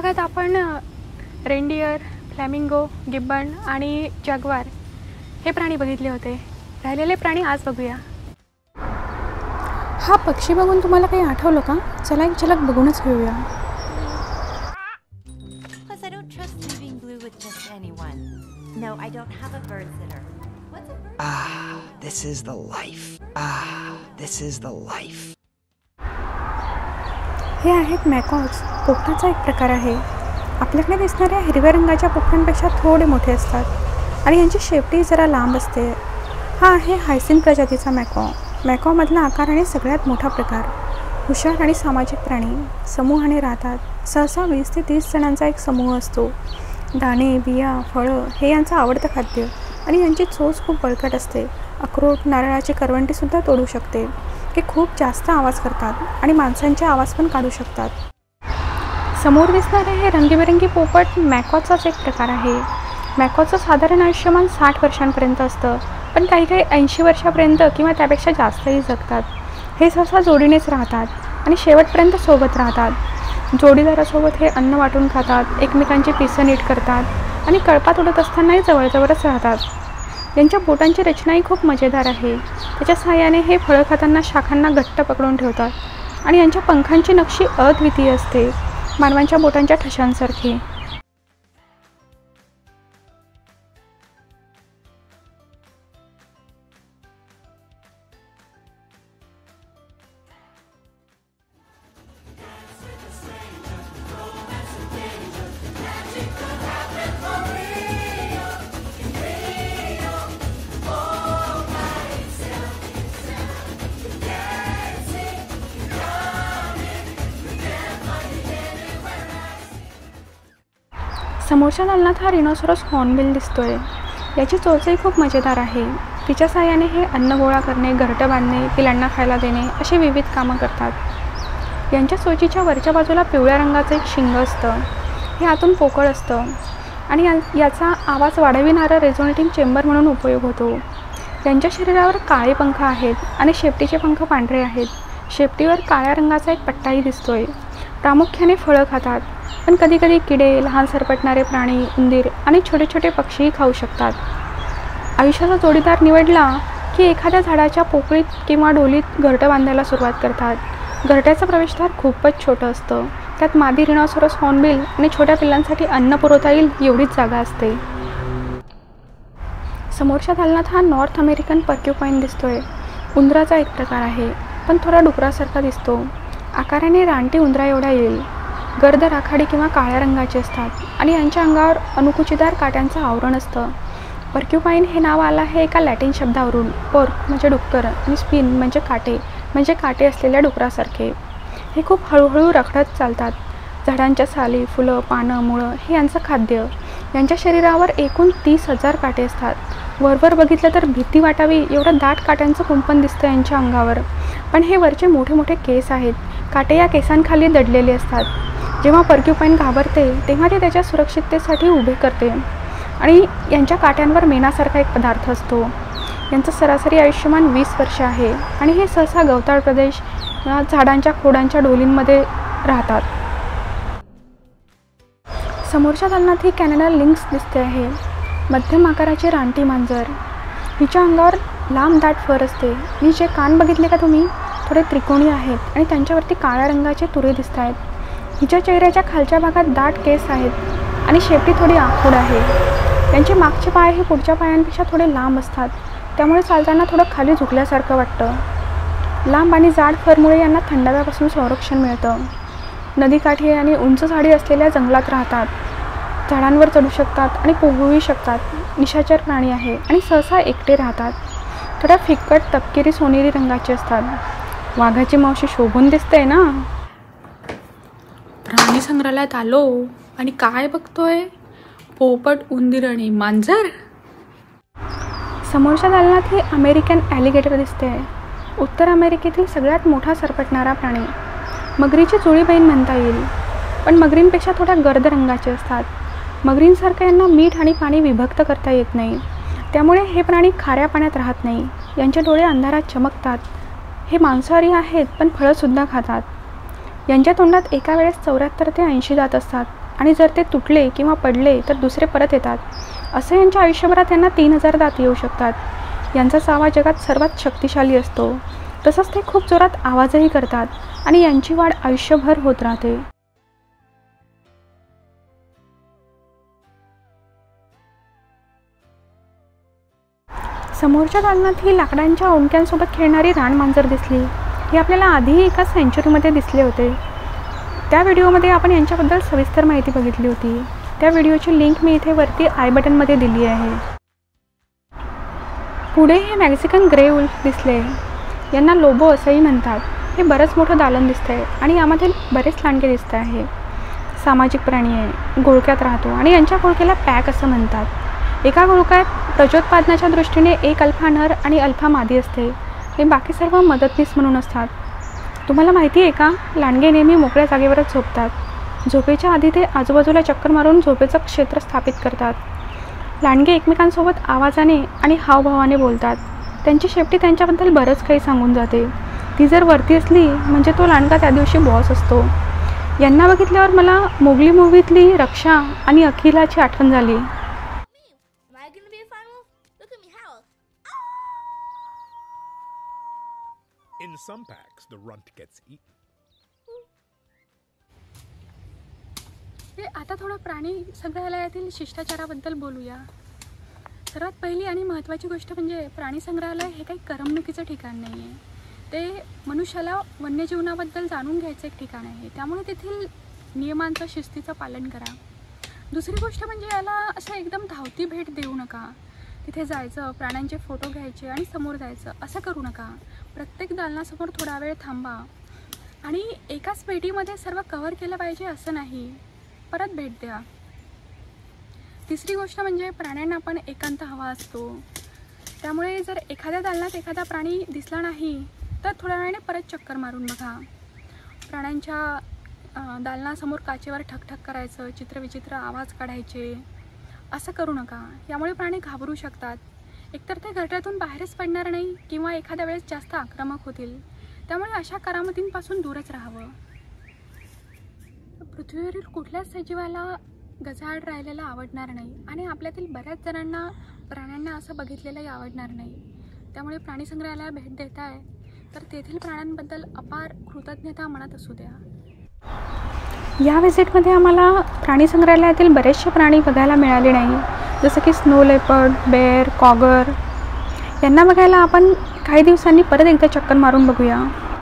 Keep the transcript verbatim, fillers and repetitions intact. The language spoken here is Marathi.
भागात आपण रेनडियर, फ्लॅमिंगो, गिब्बन आणि जगवार हे प्राणी बघितले होते. राहिलेले प्राणी आज बघूया. हा पक्षी बघून तुम्हाला काही आठवलं का? चला एक झलक बघूनच घेऊया. Ah, this is the life. Ah, this is the life. हे आहेत मॅकॉज. पोपटाचा एक प्रकार आहे. आपल्याकडे दिसणाऱ्या हिरव्या रंगाच्या पोपटांपेक्षा थोडे मोठे असतात आणि यांची शेपटी जरा लांब असते. हा आहे हायसिंथ प्रजातीचा मॅकॉ. मॅकॉमधला आकाराने सगळ्यात मोठा प्रकार. हुशार आणि सामाजिक प्राणी. समूहाने राहतात. सहसा वीस ते तीस जणांचा एक समूह असतो. दाणे, बिया, फळं हे यांचं आवडतं खाद्य आणि यांची चोच खूप बळकट असते. अक्रोड, नारळाची करवंटीसुद्धा तोडू शकते. हे खूप जास्त आवाज करतात आणि माणसांचे आवाज पण काढू शकतात. समोर दिसणारे हे रंगीबेरंगी पोपट मॅकॉचाच एक प्रकार आहे. मॅकॉचं साधारण आयुष्यमान साठ वर्षांपर्यंत असतं, पण काही काही ऐंशी वर्षापर्यंत किंवा त्यापेक्षा जास्तही जगतात. हे सहसा जोडीनेच राहतात आणि शेवटपर्यंत सोबत राहतात. जोडीदारासोबत हे अन्न वाटून खातात, एकमेकांची पिसं नीट करतात आणि कळपात उडत असतानाही जवळजवळच राहतात. यांच्या बोटांची रचनाही खूप मजेदार आहे. त्याच्या सहाय्याने हे फळं खाताना शाखांना घट्ट पकडून ठेवतात आणि यांच्या पंखांची नक्षी अद्वितीय असते, मानवांच्या बोटांच्या ठशांसारखी. समोरच्या दालनात हा रिनोसरस हॉर्नबिल दिसतोय. याची चोचही खूप मजेदार आहे. तिच्या साहाय्याने हे अन्न गोळा करणे, घरटं बांधणे, पिलांना खायला देणे अशी विविध कामं करतात. यांच्या चोचीच्या वरच्या बाजूला पिवळ्या रंगाचं एक शिंग असतं. हे आतून पोकळ असतं आणि या याचा आवाज वाढविणारा रेझोनेटिंग चेंबर म्हणून उपयोग होतो. यांच्या शरीरावर काळे पंख आहेत आणि शेपटीचे पंख पांढरे आहेत. शेपटीवर काळ्या रंगाचा एक पट्टाही दिसतोय. प्रामुख्याने फळं खातात, पण कधीकधी किडे, लहान सरपटणारे प्राणी, उंदीर आणि छोटे छोटे पक्षीही खाऊ शकतात. आयुष्याचा जोडीदार निवडला की एखाद्या झाडाच्या पोकळीत किंवा ढोलीत घरटं बांधायला सुरुवात करतात. घरट्याचं प्रवेशद्वार खूपच छोटं असतं. त्यात मादी रिनोसरस हॉर्नबिल आणि छोट्या पिल्लांसाठी अन्न पुरवता येईल एवढीच जागा असते. समोरच्या दालनात हा नॉर्थ अमेरिकन पर्क्युपाईन दिसतोय. उंदराचा एक प्रकार आहे, पण थोडा डुकरासारखा दिसतो. आकाराने रानटी उंदरा एवढा येईल. गर्द राखाडी किंवा काळ्या रंगाचे असतात आणि यांच्या अंगावर अनुकुचीदार काट्यांचं आवरण असतं. पर्क्युपाईन हे नाव आलं आहे एका लॅटिन शब्दावरून. पोर्क म्हणजे डुक्कर आणि स्पिन म्हणजे काटे, म्हणजे काटे असलेल्या डुकरासारखे. हे खूप हळूहळू रखडत चालतात. झाडांच्या साली, फुलं, पानं, मुळं हे यांचं खाद्य. यांच्या शरीरावर एकूण तीस हजार काटे असतात. वरवर बघितलं तर भीती वाटावी एवढं दाट काट्यांचं कुंपण दिसतं यांच्या अंगावर. पण हे वरचे मोठे मोठे केस आहेत. काटे या केसांखाली दडलेले असतात. जेव्हा पर्क्युपाईन घाबरते तेव्हा ते त्याच्या सुरक्षिततेसाठी उभे करते आणि यांच्या काट्यांवर मेणासारखा एक पदार्थ असतो. यांचं सरासरी आयुष्यमान वीस वर्ष आहे आणि हे सहसा गवताळ प्रदेश, झाडांच्या खोडांच्या ढोलींमध्ये राहतात. समोरच्या दालनात ही कॅनडा लिंक्स दिसते आहे. मध्यम आकाराची रानटी मांजर. हिच्या अंगावर लांब दाट फर असते. हिचे कान बघितले का तुम्ही? थोडे त्रिकोणी आहेत आणि त्यांच्यावरती काळ्या रंगाचे तुरे दिसत आहेत. हिच्या चेहऱ्याच्या खालच्या भागात दाट केस आहेत आणि शेपटी थोडी आखूड आहे. त्यांचे मागचे पाय हे पुढच्या पायांपेक्षा थोडे लांब असतात, त्यामुळे चालताना थोडं खाली झुकल्यासारखं वाटतं. लांब आणि जाड फरमुळे यांना थंडाव्यापासून संरक्षण मिळतं. नदीकाठी आणि उंच झाडी असलेल्या जंगलात राहतात. झाडांवर चढू शकतात आणि पोहूही शकतात. निशाचर प्राणी आहे आणि सहसा एकटे राहतात. थोड्या फिकट तपकिरी सोनेरी रंगाचे असतात. वाघाची मावशी शोभून दिसते ना. प्राणी संग्रहालयात आलो आणि काय बघतोय? पोपट, उंदीर आणि मांजर. समोरच्या दालनात ही अमेरिकन ॲलिगेटर दिसते. उत्तर अमेरिकेतील सगळ्यात मोठा सरपटणारा प्राणी. मगरीची जुळी बहीण म्हणता येईल, पण मगरींपेक्षा थोड्या गर्द रंगाचे असतात. मगरींसारखं यांना मीठ आणि पाणी विभक्त करता येत नाही, त्यामुळे हे प्राणी खाऱ्या पाण्यात राहत नाही. यांचे डोळे अंधारात चमकतात. हे मांसाहारी आहेत, पण फळंसुद्धा खातात. यांच्या तोंडात एका वेळेस चौऱ्याहत्तर ते ऐंशी दात असतात. आणि जर ते तुटले किंवा पडले तर दुसरे परत येतात. असं यांच्या आयुष्यभरात यांना तीन हजार दात येऊ शकतात. यांचा चावा जगात सर्वात शक्तिशाली असतो. तसंच ते खूप जोरात आवाजही करतात आणि यांची वाढ आयुष्यभर होत राहते. समोरच्या दालनात ही लाकडांच्या ओंडक्यांसोबत खेळणारी रानमांजर दिसली. ही आपल्याला आधीही एका सेंचुरीमध्ये दिसले होते. त्या व्हिडिओमध्ये आपण यांच्याबद्दल सविस्तर माहिती बघितली होती. त्या व्हिडिओची लिंक मी इथे वरती आय बटनमध्ये दिली आहे. पुढे हे मेक्सिकन ग्रे वुल्फ दिसले. यांना लोबो असंही म्हणतात. हे बरंच मोठं दालन दिसतंय आणि यामध्ये बरेच लांडगे दिसत आहे. सामाजिक प्राणी आहे, घोळक्यात राहतो आणि यांच्या घोळक्याला पॅक असं म्हणतात. एका घोळक्यात प्रजोत्पादनाच्या दृष्टीने एक अल्फा नर आणि अल्फा मादी असते. हे बाकी सर्व मदतनीस म्हणून असतात. तुम्हाला माहिती आहे का, लांडगे नेहमी मोकळ्या जागेवरच झोपतात. झोपेच्या आधी ते आजूबाजूला चक्कर मारून झोपेचं क्षेत्र स्थापित करतात. लांडगे एकमेकांसोबत आवाजाने आणि हावभावाने बोलतात. त्यांची शेपटी त्यांच्याबद्दल बरंच काही सांगून जाते. ती जर वरती असली म्हणजे तो लांडगा त्या दिवशी बॉस असतो. यांना बघितल्यावर मला मोगली मूव्हीतली रक्षा आणि अखिलाची आठवण झाली. In some packs, the runt gets eaten. आता थोडं प्राणी संग्रहालयातील शिष्टाचाराबद्दल बोलूया. सर्वात पहिली आणि महत्त्वाची गोष्ट म्हणजे प्राणी संग्रहालय हे काही करमणुकीचं ठिकाण नाही आहे. ते मनुष्याला वन्यजीवनाबद्दल जाणून घ्यायचं एक ठिकाण आहे. त्यामुळे तेथील नियमांचं, शिस्तीचं पालन करा. दुसरी गोष्ट म्हणजे याला असं एकदम धावती भेट देऊ नका. तिथे जायचं, प्राण्यांचे फोटो घ्यायचे आणि समोर जायचं असं करू नका. प्रत्येक दालनासमोर थोडा वेळ थांबा आणि एकाच भेटीमध्ये सर्व कव्हर केलं पाहिजे असं नाही. परत भेट द्या. तिसरी गोष्ट म्हणजे प्राण्यांना पण एकांत हवा असतो. त्यामुळे जर एखाद्या दालनात एखादा प्राणी दिसला नाही तर थोड्या वेळाने परत चक्कर मारून बघा. प्राण्यांच्या दालनासमोर काचेवर ठकठक करायचं, चित्रविचित्र आवाज काढायचे असं करू नका. यामुळे प्राणी घाबरू शकतात. एकतर ते घरट्यातून बाहेरच पडणार नाही किंवा एखाद्या वेळेस जास्त आक्रमक होतील. त्यामुळे अशा करामतींपासून दूरच राहावं. पृथ्वीवरील कुठल्याच सजीवाला गजाआड राहिलेला आवडणार नाही आणि आपल्यातील बऱ्याच जणांना प्राण्यांना असं बघितलेलंही आवडणार नाही. त्यामुळे प्राणी संग्रहालयाला भेट देताय तर तेथील प्राण्यांबद्दल अपार कृतज्ञता मनात असू द्या. या व्हिजिटमध्ये आम्हाला प्राणी संग्रहालयातील बरेचसे प्राणी बघायला मिळाले नाही. जसं की स्नो लेपर्ड, बेअर, कॉगर यांना बघायला आपण काही दिवसांनी परत एकदा चक्कर मारून बघूया.